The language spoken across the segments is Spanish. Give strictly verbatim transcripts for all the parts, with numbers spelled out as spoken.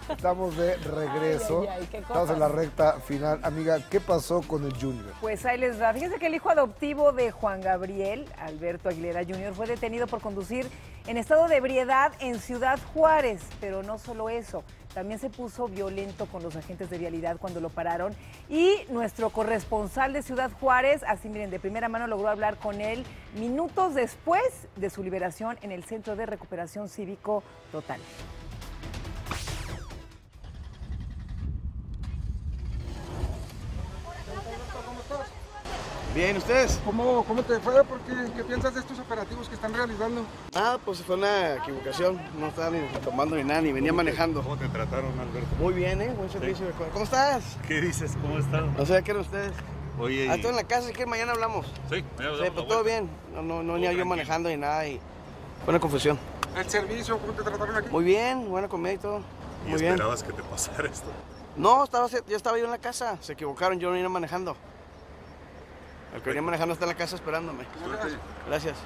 Estamos de regreso. Ay, ay, ay, qué Estamos en la recta final. Amiga, ¿qué pasó con el Junior? Pues ahí les va. Fíjense que el hijo adoptivo de Juan Gabriel, Alberto Aguilera junior, fue detenido por conducir en estado de ebriedad en Ciudad Juárez. Pero no solo eso, también se puso violento con los agentes de vialidad cuando lo pararon. Y nuestro corresponsal de Ciudad Juárez, así miren, de primera mano logró hablar con él minutos después de su liberación en el Centro de Recuperación Cívico Total. Bien, ¿ustedes? ¿Cómo, cómo te fue? ¿Por qué, ¿Qué piensas de estos operativos que están realizando? Ah, pues fue una equivocación. No estaba ni tomando ni nada, ni venía manejando. ¿Cómo te trataron, Alberto? Muy bien, ¿eh? Buen servicio. Sí. ¿Cómo estás? ¿Qué dices? ¿Cómo estás? No sé qué eran ustedes. Oye, ah, estoy en la casa, es que mañana hablamos. Sí, mañana hablamos. Sí, pues todo bien. No, no, no venía yo manejando ni nada y buena confusión. ¿El servicio? ¿Cómo te trataron aquí? Muy bien, buena comida y todo. ¿Y Muy esperabas bien. que te pasara esto? No, estaba, yo estaba yo en la casa. Se equivocaron, yo no venía manejando. El que venía manejando está en la casa esperándome. Suerte. Gracias.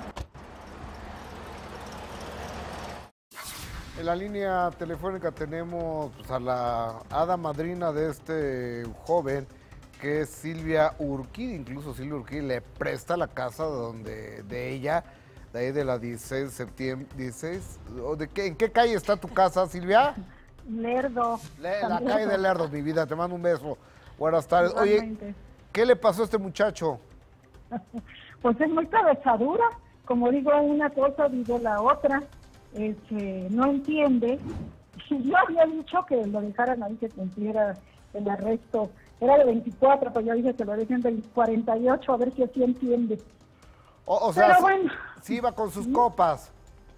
En la línea telefónica tenemos pues, a la hada madrina de este joven, que es Silvia Urquidi. Incluso Silvia Urquidi le presta la casa donde, de ella, de ahí de la dieciséis de septiembre. dieciséis, ¿de qué, ¿En qué calle está tu casa, Silvia? Lerdo. Le, la calle de Lerdo, mi vida. Te mando un beso. Buenas tardes. Oye, ¿qué le pasó a este muchacho? Pues es muy cabezadura. Como digo una cosa, digo la otra. Este, no entiende. Yo había dicho que lo dejaran ahí, que cumpliera el arresto. Era de veinticuatro, pero yo dije que lo dejen de cuarenta y ocho, a ver si así entiende. O, o sea, pero si, bueno, si iba con sus copas.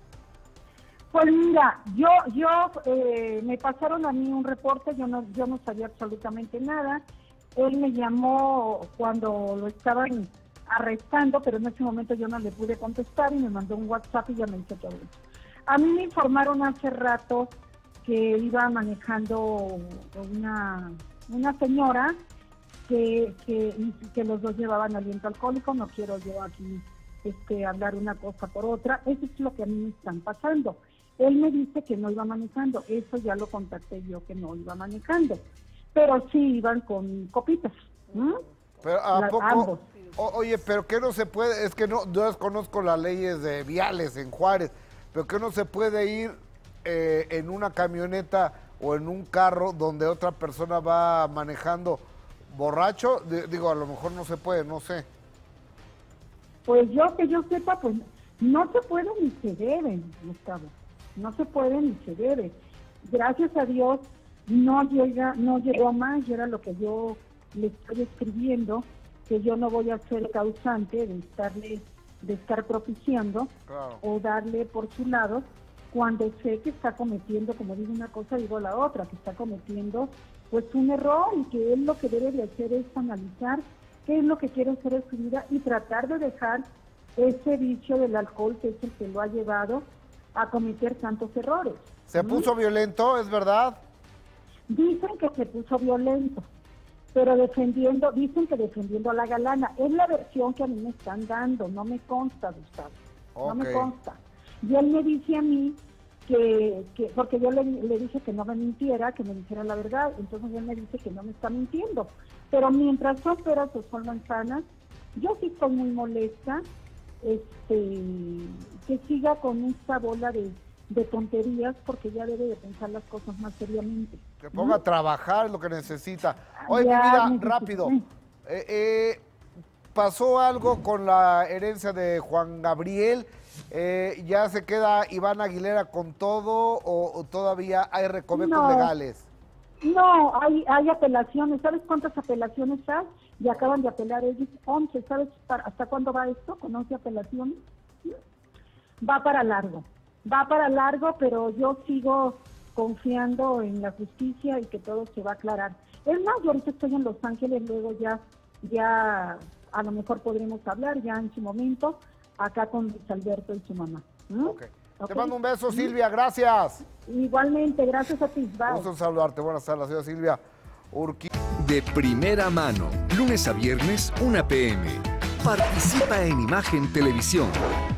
Pues mira, yo, yo eh, me pasaron a mí un reporte, yo no, yo no sabía absolutamente nada. Él me llamó cuando lo estaban arrestando, pero en ese momento yo no le pude contestar y me mandó un WhatsApp y ya me dice todo eso. A mí me informaron hace rato que iba manejando una, una señora que, que, que los dos llevaban aliento alcohólico. No quiero yo aquí este, hablar una cosa por otra. Eso es lo que a mí me están pasando. Él me dice que no iba manejando, eso ya lo contacté yo, que no iba manejando, pero sí iban con copitas. ¿Mm? Pero ¿a La, poco? ambos. O, oye, pero ¿qué no se puede? Es que no, no desconozco las leyes de viales en Juárez, pero ¿qué no se puede ir eh, en una camioneta o en un carro donde otra persona va manejando borracho? D- digo, a lo mejor no se puede, no sé. Pues yo que yo sepa, pues no se puede ni se debe, Gustavo. No se puede ni se debe. Gracias a Dios no llega, no llegó a más, y era lo que yo le estoy escribiendo, que yo no voy a ser causante de estarle, de estar propiciando Claro. o darle por su lado, cuando sé que está cometiendo, como digo una cosa, digo la otra, que está cometiendo pues un error, y que él lo que debe de hacer es analizar qué es lo que quiere hacer en su vida y tratar de dejar ese vicio del alcohol, que es el que lo ha llevado a cometer tantos errores. ¿Se ¿Mm? puso violento, es verdad? Dicen que se puso violento, pero defendiendo, dicen que defendiendo a la galana. Es la versión que a mí me están dando, no me consta, Gustavo, no me Ok. consta. Y él me dice a mí que, que porque yo le, le dije que no me mintiera, que me dijera la verdad, entonces él me dice que no me está mintiendo. Pero mientras son peras o son manzanas, yo sí estoy muy molesta, este, que siga con esta bola de, de tonterías, porque ya debe de pensar las cosas más seriamente. Que ponga ¿Mm? a trabajar lo que necesita. Oye, Ya, mi vida, necesito- rápido. Eh, eh, ¿Pasó algo con la herencia de Juan Gabriel? Eh, ¿Ya se queda Iván Aguilera con todo o, o todavía hay recovecos No. legales? No, hay, hay apelaciones. ¿Sabes cuántas apelaciones hay? Y acaban de apelar ellos once. ¿Sabes para, hasta cuándo va esto con once apelaciones? Va para largo. Va para largo, pero yo sigo confiando en la justicia y que todo se va a aclarar. Es más, yo ahorita estoy en Los Ángeles, luego ya, ya a lo mejor podremos hablar ya en su momento, acá con Luis Alberto y su mamá. ¿Mm? Ok. Te ¿Ok? mando un beso, Silvia, gracias. Igualmente, gracias a ti. Bye. Gusto en saludarte. Buenas tardes, señora Silvia Urquidi. De primera mano, lunes a viernes, una p m Participa en Imagen Televisión.